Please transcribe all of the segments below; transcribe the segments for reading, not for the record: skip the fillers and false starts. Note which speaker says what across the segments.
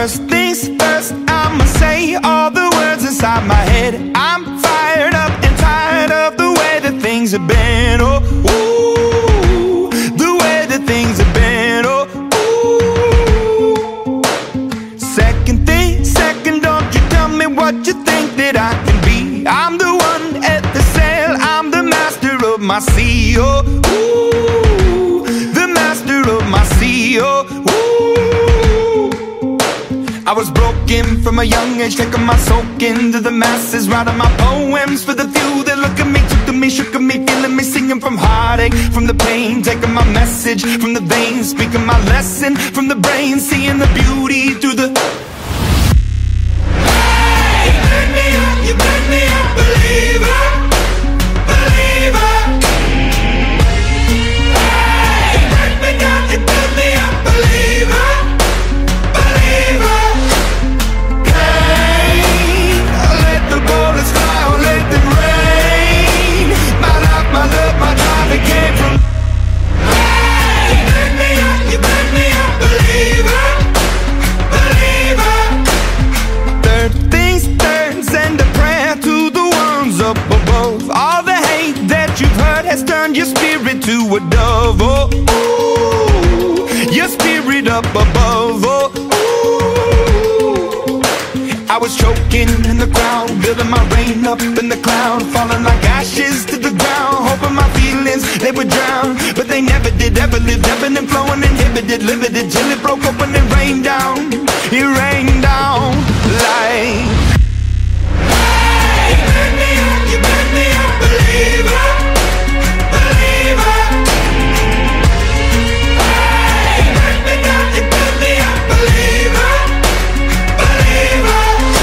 Speaker 1: First things first, I'ma say all the words inside my head. I'm fired up and tired of the way that things have been. Oh, ooh, the way that things have been. Oh, ooh. Second thing, second, don't you tell me what you think that I can be. I'm the one at the sail, I'm the master of my sea. Oh, ooh, the master of my sea. Oh, ooh. I was broken from a young age, taking my soak into the masses, writing my poems for the few that look at me, took to me, shook at me, feeling me, singing from heartache, from the pain, taking my message from the veins, speaking my lesson from the brain, seeing the beauty through the... Hey, you burn me up, you burn me up, believer, believer. Hey, you burn me down, you burn me up, believer, believer. My love, my drive, it came from. Hey, you burn me up, you burn me up, believer, believer. Third things third, send a prayer to the ones up above. All the hate that you've heard has turned your spirit to a dove. Oh, ooh, your spirit up above. Oh, ooh. I was choking in the crowd, building my rain up in the cloud, falling like ashes to the ground, hoping my feelings, they would drown. But they never did, ever lived, ebbing and flowing, inhibited, limited, till it broke open and rained down. It rained down like... Hey, you burn me up, you burn me up, believer, believer. Hey, you burn me down, you burn me up, believer, believer.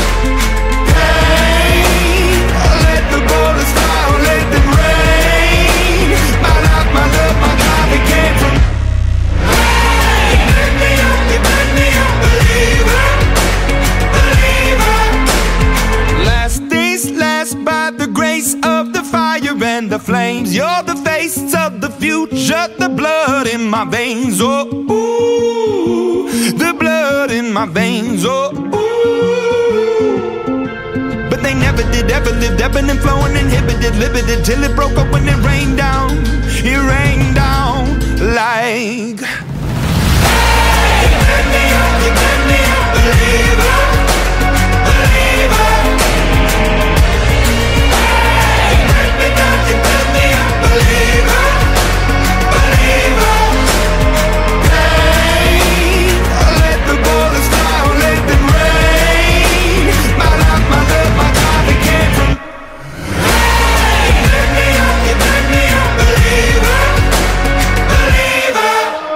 Speaker 1: And the flames, you're the face of the future, the blood in my veins. Oh, ooh, the blood in my veins. Oh, ooh. But they never did, ever lived, ebbing and flowing, inhibited, limited, till it broke up when it rained down. It rained down like... Hey, you burn me up, you burn me up, believer, believer. Believer, believer. Hey, let the bullets fly, let them rain. My life, my love, my drive, it came from. Hey, you burn me up, you burn me up, believer, believer.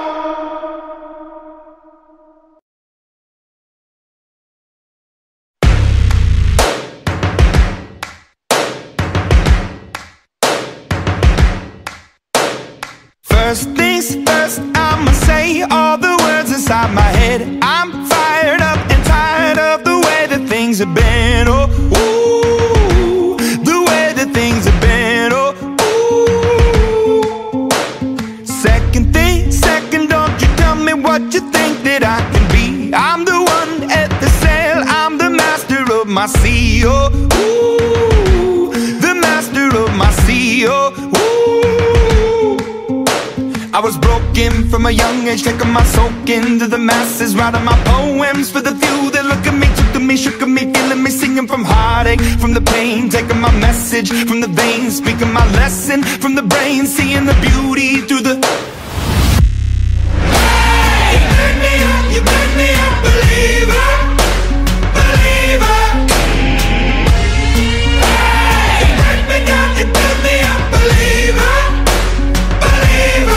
Speaker 1: First things first, I'ma say all the words inside my head. I'm fired up and tired of the way that things have been. Oh, ooh, the way that things have been. Oh, ooh. Second thing, second, don't you tell me what you think that I can be. I'm the one at the sail, I'm the master of my sea. Oh, ooh, the master of my sea. Oh, ooh. I was broken from a young age, taking my soak into the masses, writing my poems for the few that look at me, took to me, shook at me, feeling me, singing from heartache, from the pain, taking my message from the veins, speaking my lesson from the brain, seeing the beauty through the... Hey, you burn me up, you burn me up, believer, believer. Hey, you burn me down, you burn me up, believer, believer.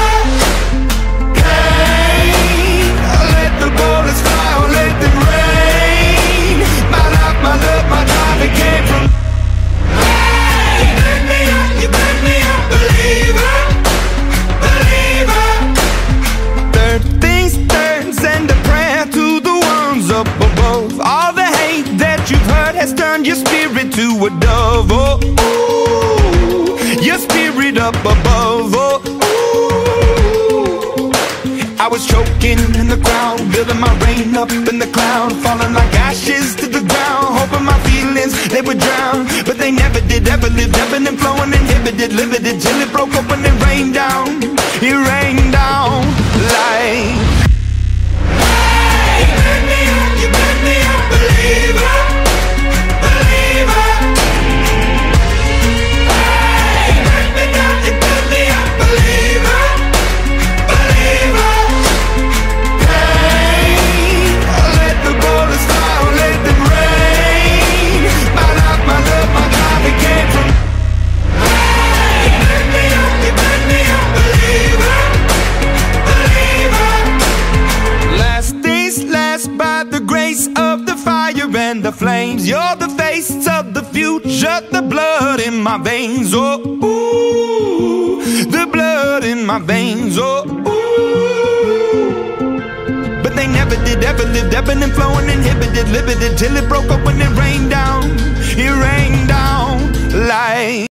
Speaker 1: My love, my drive, it came from. Hey, you burn me up, you burn me up, believer, believer. Third things third, send a prayer to the ones up above. All the hate that you've heard has turned your spirit to a dove. Oh, ooh, your spirit up above. Oh, ooh. I was choking in the crowd, building my rain up in the cloud, falling like ashes to the ground, hoping my feelings, they would drown. But they never did, ever lived, ebbing and flowing, inhibited, limited, till it broke up when it rained down. It rained down like, hey, you burn me up, you burn me up, believer, believer. Hey, you burn me down, you burn me up, believer, believer. Hey, let the bullets fly, let them rain. My life, my love, my God, it came from. Hey, you burn me up, you burn me up, believer, believer. Last days last by the grace of the fire and the flames. You're the face of the future, the blood in my veins. Oh, ooh, the blood in my veins. Oh, ooh. But they never did, ever lived, ebbing and flowing, inhibited, limited, till it broke up when it rained down. It rained down like.